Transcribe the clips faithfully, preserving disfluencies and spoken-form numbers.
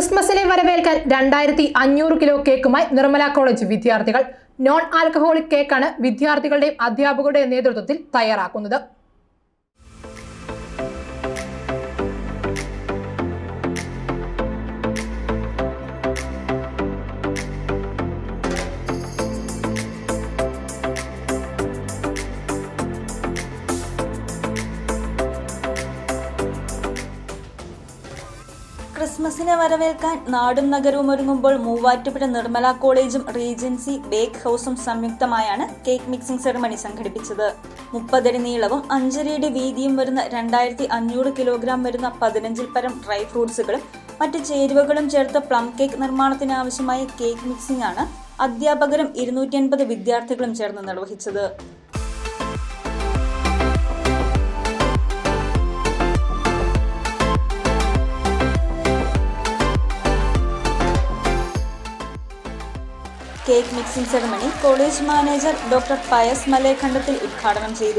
ക്രിസ്മസിനെ വരവേൽക്കാൻ രണ്ടായിരത്തി അഞ്ഞൂറ് കിലോ കേക്കുമായി നിർമ്മല കോളേജ് വിദ്യാർത്ഥികൾ. നോൺ ആൽക്കഹോളിക് കേക്കാണ് വിദ്യാർത്ഥികളുടെയും അധ്യാപകരുടെയും നേതൃത്വത്തിൽ തയ്യാറാക്കുന്നത്. ക്രിസ്മസിനെ വരവേൽക്കാൻ നാടും നഗരവും ഒരുങ്ങുമ്പോൾ മൂവാറ്റുപുഴ നിർമ്മല കോളേജും റീജൻസി ബേക്ക് ഹൗസും സംയുക്തമായാണ് കേക്ക് മിക്സിംഗ് സെറമണി സംഘടിപ്പിച്ചത്. മുപ്പതടി നീളവും അഞ്ചരയുടെ വീതിയും വരുന്ന രണ്ടായിരത്തി അഞ്ഞൂറ് കിലോഗ്രാം വരുന്ന പതിനഞ്ചിൽ പരം ഡ്രൈ ഫ്രൂട്ട്സുകളും മറ്റ് ചേരുവകളും ചേർത്ത് പ്ലം കേക്ക് നിർമ്മാണത്തിനാവശ്യമായ കേക്ക് മിക്സിംഗ് ആണ് അധ്യാപകരും ഇരുന്നൂറ്റി അൻപത് വിദ്യാർത്ഥികളും ചേർന്ന് നിർവഹിച്ചത്. Cake mixing ceremony college manager doctor Pius മലേഖണ്ഡത്തിൽ ഉദ്ഘാടനം ചെയ്തു.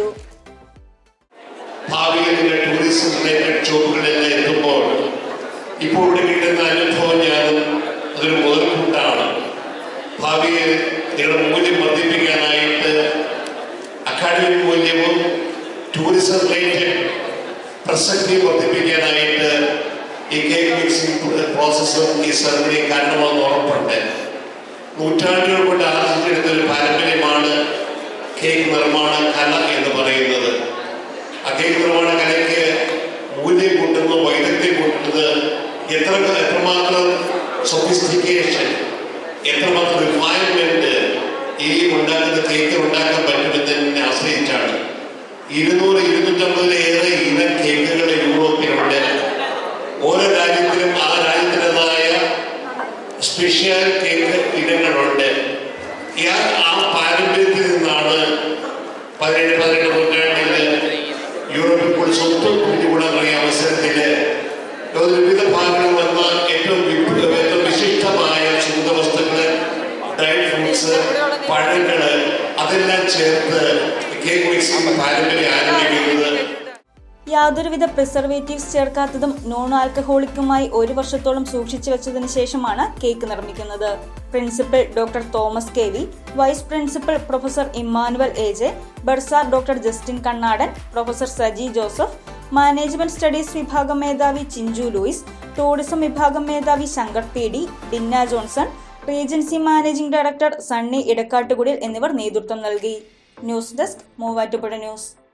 ഭാവിയിലെ ടൂറിസം റിലേറ്റഡ് ഷോപ്പുകളിലെല്ലാം എത്തുമ്പോൾ ഇപ്പോൾ ഇവിടെ കിട്ടുന്ന അനുഭവം ഞാൻ അതൊരു മുതൽക്കൂട്ടാണ്. ഭാവിയിൽ നിങ്ങളുടെ മൂല്യം വർദ്ധിപ്പിക്കാനായിട്ട് അക്കാഡമിക് മൂല്യവും ടൂറിസം റിലേറ്റഡ് പ്രസക്തിയും വർദ്ധിപ്പിക്കാനായിട്ട് ഈ കേക്ക് മിക്സിംഗ് പ്രോസസ്സും ഈ സെറമണി കാരണമാണെന്ന് ഉറപ്പുണ്ട്. നൂറ്റാണ്ടുകൾ കൊണ്ട് ആർജിച്ചെടുത്ത ഒരു പാരമ്പര്യമാണ് കേക്ക് നിർമ്മാണ കല എന്ന് പറയുന്നത്. ആ കേക്ക് നിർമ്മാണ കലയ്ക്ക് മൂല്യം കൂട്ടുന്നത്, വൈദഗ്ധ്യം കൂട്ടുന്നത് എത്ര എത്രമാത്രം സൊഫിസ്റ്റിക്കേഷൻ, എത്രമാത്രം റിഫൈൻമെന്റ് ഈ ഉണ്ടാക്കുന്ന കേക്ക് ഉണ്ടാക്കാൻ പറ്റുമെന്നതിനെ ആശ്രയിച്ചാണ്. ഇരുന്നൂറ് ഇരുന്നൂറ്റമ്പതിലേറെ ഇനം കേക്കുകൾ യൂറോപ്പിലുണ്ട്. ഓരോ രാജ്യത്തിലും ആ രാജ്യത്തിൻ്റെതായ സ്പെഷ്യൽ കേക്ക് ഇനങ്ങളുണ്ട്. ആ പാരമ്പര്യത്തിൽ നിന്നാണ് പതിനേഴ് പതിനെട്ട് നൂറ്റാണ്ടിൽ യൂറോപ്പിൽ കൂടി സ്വന്തം പിടികൂടാൻ തുടങ്ങിയ അവസരത്തിൽ വിവിധ ഭാഗങ്ങളിൽ വന്ന ഏറ്റവും ഏറ്റവും വിശിഷ്ടമായ സുഗന്ധവസ്തുക്കൾ, ഡ്രൈ ഫ്രൂട്ട്സ്, പഴങ്ങള് അതെല്ലാം ചേർത്ത് കേക്ക് മിക്സിംഗ് പാരമ്പര്യം ആരംഭിക്കുന്നത്. യാതൊരുവിധ പ്രിസർവേറ്റീവ്സ് ചേർക്കാത്തതും നോൺ ആൽക്കഹോളിക്കുമായി ഒരു വർഷത്തോളം സൂക്ഷിച്ചു വെച്ചതിന് ശേഷമാണ് കേക്ക് നിർമ്മിക്കുന്നത്. Principal doctor Thomas K V, vice principal professor Emmanuel A J, bursar doctor Justin Kannadan, professor Saji Joseph, management studies വിഭാഗം മേധാവി ചിഞ്ചു ലൂയിസ്, ടൂറിസം വിഭാഗം മേധാവി Shankar P D, Dinna Johnson, Regency managing director Sunny Edakkattukudil എന്നിവർ നേതൃത്വം നൽകി. News desk, Muvattupuzha news.